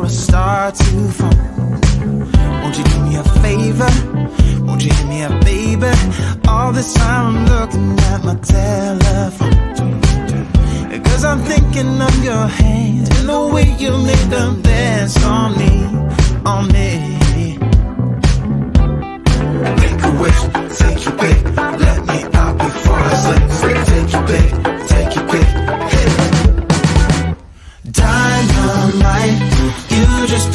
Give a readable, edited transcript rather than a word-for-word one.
a star to fall. Won't you do me a favor? Won't you hit me up, baby? All this time I'm looking at my telephone, 'cause I'm thinking of your hands and the way you made them dance on me, on me. Make a wish, take your pick, let me out before I slip. Take your pick, take your pick, hey. Dynamite, you just